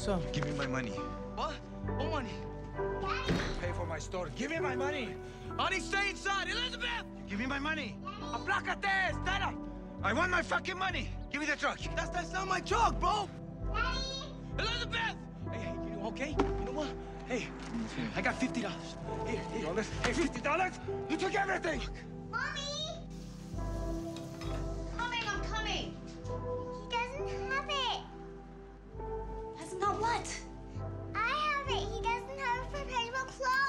What's up? Give me my money. What? What money? Pay for my store. Give me my money. Honey, stay inside. Elizabeth! Give me my money. Aplácate, Stella. I want my fucking money. Give me the truck. That's not my truck, bro. Daddy? Elizabeth! Hey, you know, okay? You know what? Hey, I got $50. Here. Hey, $50? You took everything. Mommy! I'm coming. He doesn't have it. That's not what? I have it. He doesn't have a professional clothes.